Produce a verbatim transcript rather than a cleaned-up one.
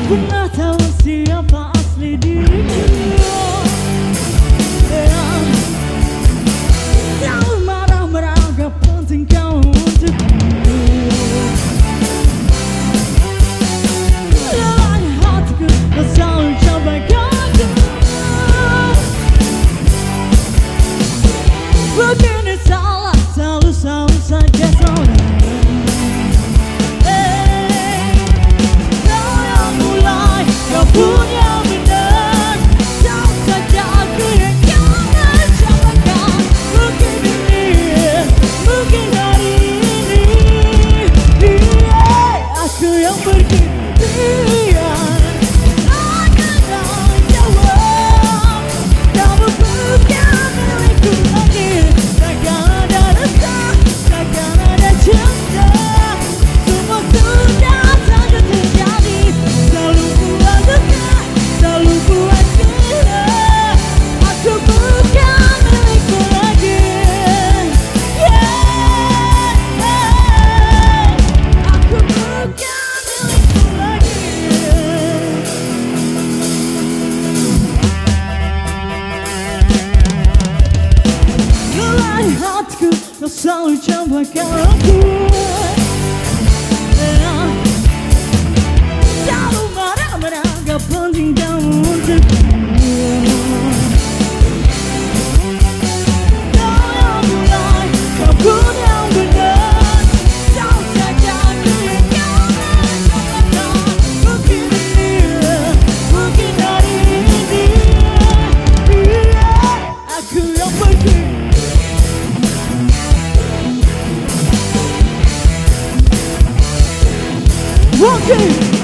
pernah tahu siapa asli diriku. Selalu marah-marah, gak penting kau untukku. Lelahnya hatiku, kau selalu cabaikan aku. Begini salah, selalu-selalu saja salah. Kau punya benar, tahu saja aku yang kau mencobakan. Mungkin ini, mungkin hari ini, yeah, aku yang pergi. Aku tak jawab, kamu bukan milikku lagi. Takkan ada rasa, takkan ada cinta. Semua sudah saja terjadi. Selalu selalu buat gila. Aku bukan milikmu lagi. Yeah, aku bukan milikmu lagi. Lelahnya hatiku, kau selalu cabaikan aku. Selalu marah-marah, gak penting kamu untukku. Kau yang mulai, kau pun yang benar. Tahu saja aku yang kau mencobakan. Mungkin ini, mungkin hari ini, yeah, aku yang pergi. Mungkin